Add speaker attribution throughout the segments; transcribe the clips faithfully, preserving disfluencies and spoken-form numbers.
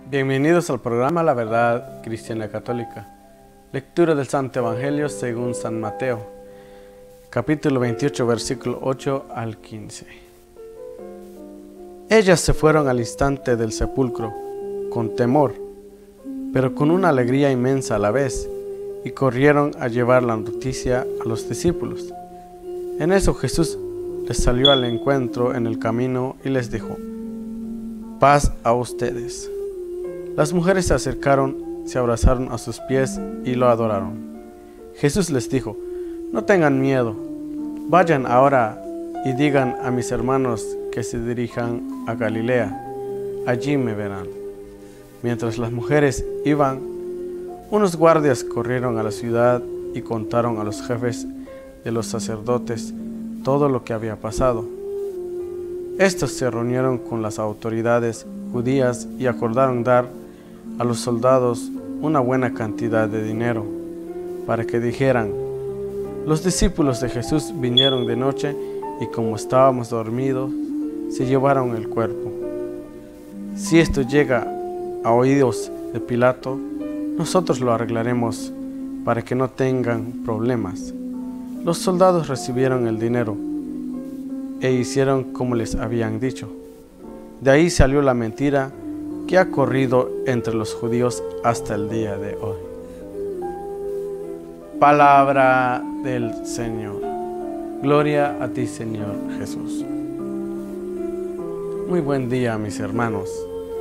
Speaker 1: Bienvenidos al programa La Verdad Cristiana Católica. Lectura del Santo Evangelio según San Mateo, capítulo veintiocho, versículo ocho al quince. Ellas se fueron al instante del sepulcro, con temor, pero con una alegría inmensa a la vez, y corrieron a llevar la noticia a los discípulos. En eso Jesús les salió al encuentro en el camino y les dijo: paz a ustedes. Las mujeres se acercaron, se abrazaron a sus pies y lo adoraron. Jesús les dijo: no tengan miedo, vayan ahora y digan a mis hermanos que se dirijan a Galilea, allí me verán. Mientras las mujeres iban, unos guardias corrieron a la ciudad y contaron a los jefes de los sacerdotes todo lo que había pasado. Estos se reunieron con las autoridades judías y acordaron dar a los soldados una buena cantidad de dinero, para que dijeran: los discípulos de Jesús vinieron de noche y como estábamos dormidos, se llevaron el cuerpo. Si esto llega a oídos de Pilato, nosotros lo arreglaremos para que no tengan problemas. Los soldados recibieron el dinero e hicieron como les habían dicho. De ahí salió la mentira que ha corrido entre los judíos hasta el día de hoy. Palabra del Señor. Gloria a ti, Señor Jesús. Muy buen día, mis hermanos.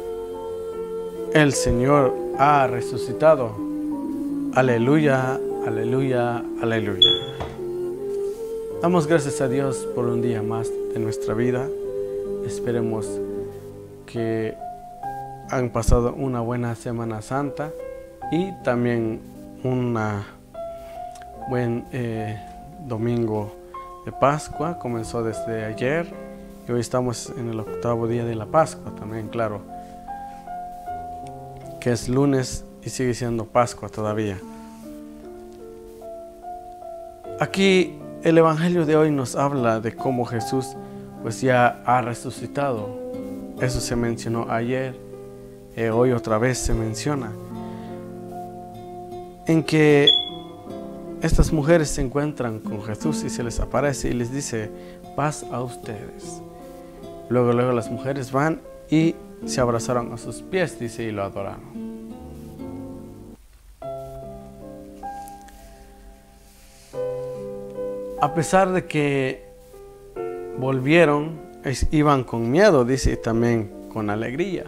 Speaker 1: El Señor ha resucitado. Aleluya, aleluya, aleluya. Damos gracias a Dios por un día más de nuestra vida. Esperemos que han pasado una buena Semana Santa y también un buen eh, domingo de Pascua. Comenzó desde ayer y hoy estamos en el octavo día de la Pascua también, claro, que es lunes y sigue siendo Pascua todavía. Aquí el Evangelio de hoy nos habla de cómo Jesús pues ya ha resucitado. Eso se mencionó ayer, eh, hoy otra vez se menciona, en que estas mujeres se encuentran con Jesús y se les aparece y les dice: paz a ustedes. Luego, luego las mujeres van y se abrazaron a sus pies, dice, y lo adoraron. A pesar de que volvieron, iban con miedo, dice, y también con alegría,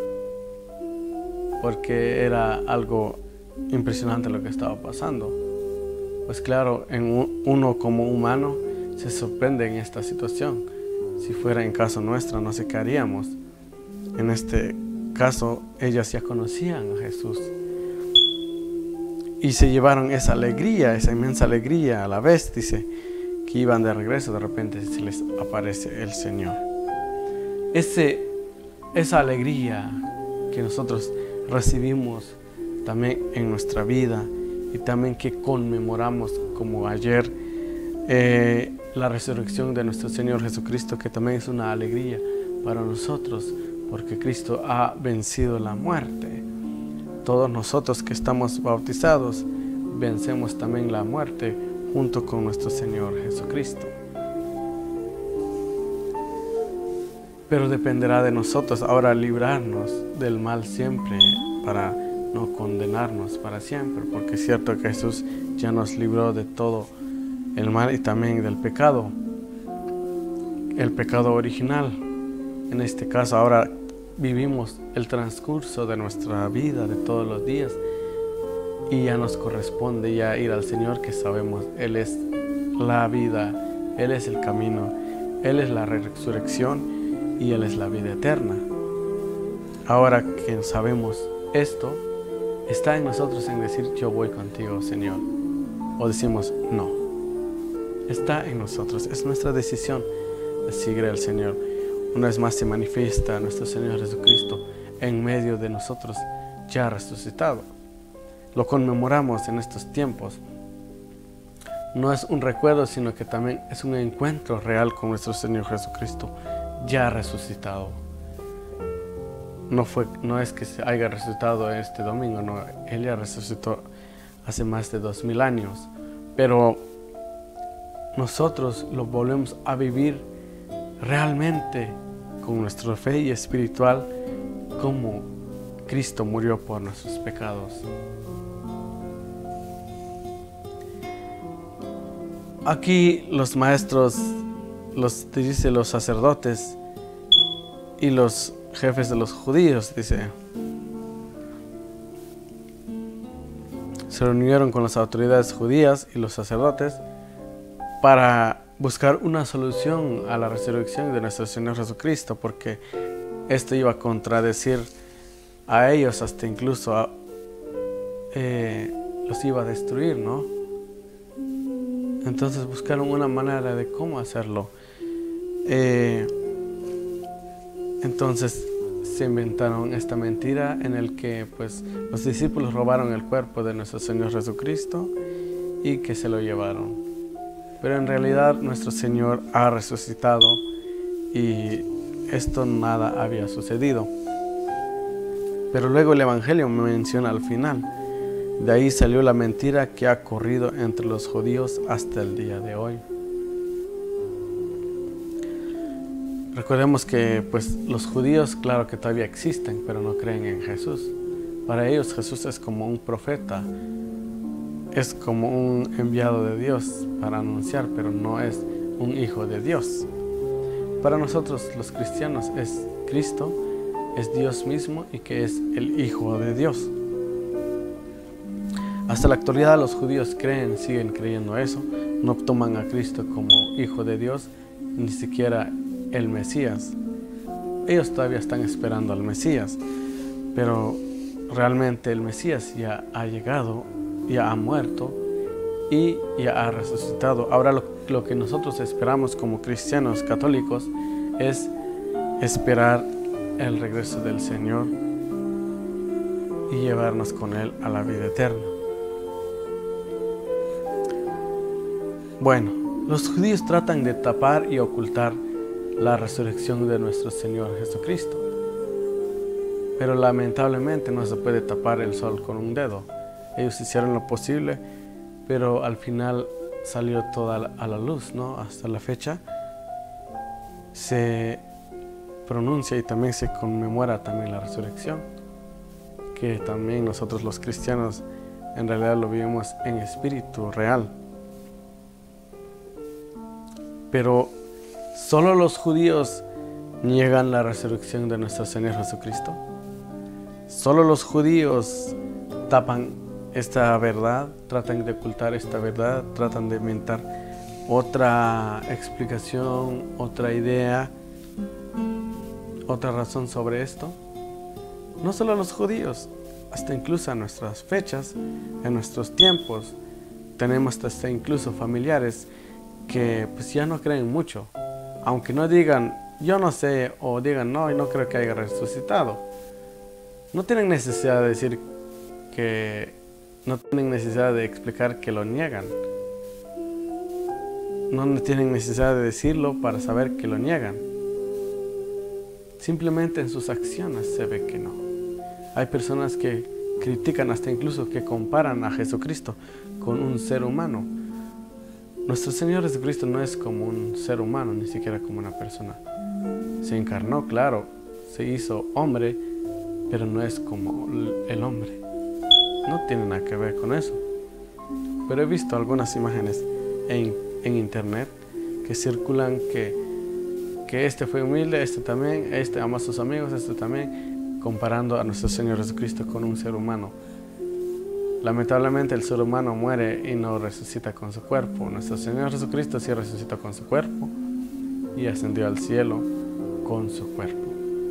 Speaker 1: porque era algo impresionante lo que estaba pasando. Pues claro, en uno como humano se sorprende en esta situación. Si fuera en caso nuestro, no sé qué haríamos. En este caso, ellas ya conocían a Jesús y se llevaron esa alegría, esa inmensa alegría a la vez, dice, que iban de regreso, de repente se les aparece el Señor. Ese, esa alegría que nosotros recibimos también en nuestra vida y también que conmemoramos como ayer eh, la resurrección de nuestro Señor Jesucristo, que también es una alegría para nosotros porque Cristo ha vencido la muerte. Todos nosotros que estamos bautizados vencemos también la muerte junto con nuestro Señor Jesucristo. Pero dependerá de nosotros ahora librarnos del mal siempre, para no condenarnos para siempre, porque es cierto que Jesús ya nos libró de todo el mal y también del pecado, el pecado original. En este caso ahora vivimos el transcurso de nuestra vida de todos los días y ya nos corresponde ya ir al Señor, que sabemos Él es la vida, Él es el camino, Él es la resurrección y Él es la vida eterna. Ahora que sabemos esto, está en nosotros en decir: yo voy contigo, Señor, o decimos no. Está en nosotros, es nuestra decisión de seguir al Señor. Una vez más se manifiesta nuestro Señor Jesucristo en medio de nosotros, ya resucitado. Lo conmemoramos en estos tiempos. No es un recuerdo, sino que también es un encuentro real con nuestro Señor Jesucristo, ya resucitado. no, fue, no es que se haya resucitado este domingo, no, Él ya resucitó hace más de dos mil años, pero nosotros lo volvemos a vivir realmente con nuestra fe espiritual, como Cristo murió por nuestros pecados. Aquí los maestros, los dice los sacerdotes y los jefes de los judíos, dice, se reunieron con las autoridades judías y los sacerdotes para buscar una solución a la resurrección de nuestro Señor Jesucristo, porque esto iba a contradecir a ellos, hasta incluso a, eh, los iba a destruir, ¿no? Entonces buscaron una manera de cómo hacerlo. Eh, entonces se inventaron esta mentira en el que pues los discípulos robaron el cuerpo de nuestro Señor Jesucristo y que se lo llevaron. Pero en realidad nuestro Señor ha resucitado y esto nada había sucedido. Pero luego el Evangelio me menciona al final. De ahí salió la mentira que ha corrido entre los judíos hasta el día de hoy. Recordemos que pues los judíos, claro que todavía existen, pero no creen en Jesús. Para ellos Jesús es como un profeta, es como un enviado de Dios para anunciar, pero no es un hijo de Dios. Para nosotros los cristianos es Cristo, es Dios mismo y que es el Hijo de Dios. Hasta la actualidad los judíos creen, siguen creyendo eso, no toman a Cristo como Hijo de Dios, ni siquiera el Mesías. Ellos todavía están esperando al Mesías, pero realmente el Mesías ya ha llegado, ya ha muerto y ya ha resucitado. Ahora lo, lo que nosotros esperamos como cristianos católicos es esperar el regreso del Señor y llevarnos con Él a la vida eterna. Bueno, los judíos tratan de tapar y ocultar la resurrección de nuestro Señor Jesucristo, pero lamentablemente no se puede tapar el sol con un dedo. Ellos hicieron lo posible, pero al final salió toda a la luz, ¿no? Hasta la fecha se pronuncia y también se conmemora también la resurrección, que también nosotros los cristianos en realidad lo vivimos en espíritu real. Pero solo los judíos niegan la resurrección de nuestro Señor Jesucristo. Solo los judíos tapan esta verdad, tratan de ocultar esta verdad, tratan de inventar otra explicación, otra idea, otra razón sobre esto. No solo los judíos, hasta incluso a nuestras fechas, en nuestros tiempos, tenemos hasta incluso familiares que pues ya no creen mucho, aunque no digan yo no sé o digan no, y no creo que haya resucitado. No tienen necesidad de decir que no tienen necesidad de explicar que lo niegan. No tienen necesidad de decirlo para saber que lo niegan. Simplemente en sus acciones se ve que no. Hay personas que critican, hasta incluso que comparan a Jesucristo con un ser humano. Nuestro Señor Jesucristo no es como un ser humano, ni siquiera como una persona. Se encarnó, claro, se hizo hombre, pero no es como el hombre. No tiene nada que ver con eso. Pero he visto algunas imágenes en, en internet que circulan que, que este fue humilde, este también, este ama a sus amigos, este también, comparando a nuestro Señor Jesucristo con un ser humano. Lamentablemente el ser humano muere y no resucita con su cuerpo. Nuestro Señor Jesucristo sí resucitó con su cuerpo y ascendió al cielo con su cuerpo.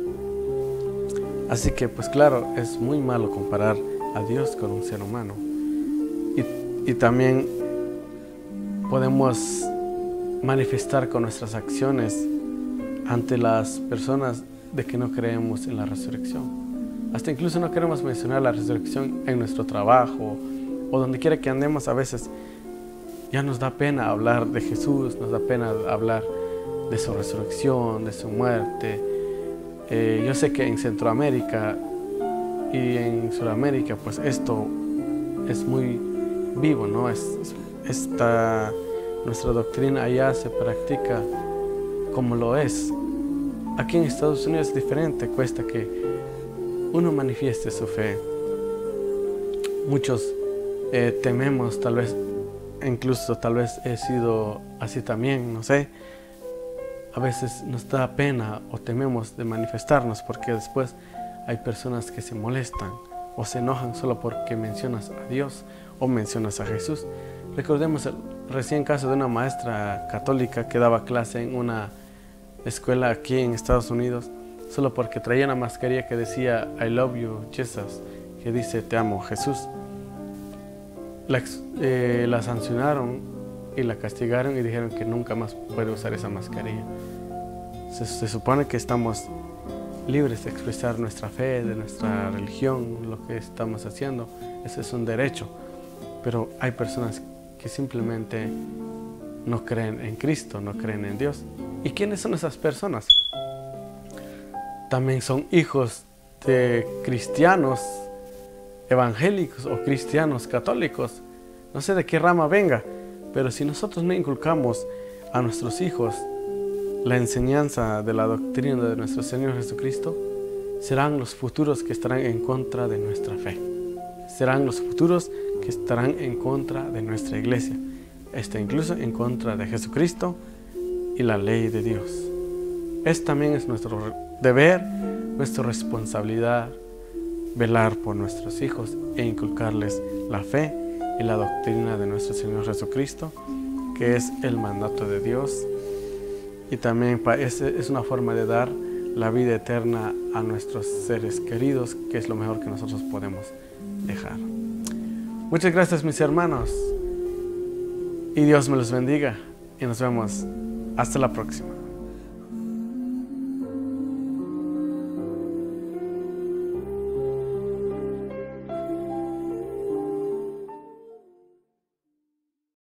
Speaker 1: Así que pues claro, es muy malo comparar a Dios con un ser humano. Y, y también podemos manifestar con nuestras acciones ante las personas de que no creemos en la resurrección. Hasta incluso no queremos mencionar la resurrección en nuestro trabajo o donde quiera que andemos. A veces ya nos da pena hablar de Jesús, nos da pena hablar de su resurrección, de su muerte, Eh, yo sé que en Centroamérica y en Sudamérica, pues esto es muy vivo, ¿no? Es, esta, nuestra doctrina allá se practica como lo es. Aquí en Estados Unidos es diferente, cuesta que uno manifieste su fe. Muchos eh, tememos, tal vez, incluso tal vez he sido así también, no sé. A veces nos da pena o tememos de manifestarnos porque después hay personas que se molestan o se enojan solo porque mencionas a Dios o mencionas a Jesús. Recordemos el recién caso de una maestra católica que daba clase en una escuela aquí en Estados Unidos solo porque traía una mascarilla que decía I love you Jesus, que dice te amo Jesús. La, eh, la sancionaron y la castigaron y dijeron que nunca más puede usar esa mascarilla. Se, se supone que estamos libres de expresar nuestra fe, de nuestra religión, lo que estamos haciendo. Ese es un derecho. Pero hay personas que simplemente no creen en Cristo, no creen en Dios. ¿Y quiénes son esas personas? También son hijos de cristianos evangélicos o cristianos católicos. No sé de qué rama venga, pero si nosotros no inculcamos a nuestros hijos la enseñanza de la doctrina de nuestro Señor Jesucristo, serán los futuros que estarán en contra de nuestra fe. Serán los futuros que estarán en contra de nuestra iglesia, este incluso en contra de Jesucristo y la ley de Dios. Es también es nuestro deber, nuestra responsabilidad, velar por nuestros hijos e inculcarles la fe y la doctrina de nuestro Señor Jesucristo, que es el mandato de Dios. Y también es una forma de dar la vida eterna a nuestros seres queridos, que es lo mejor que nosotros podemos dejar. Muchas gracias, mis hermanos, y Dios me los bendiga, y nos vemos hasta la próxima.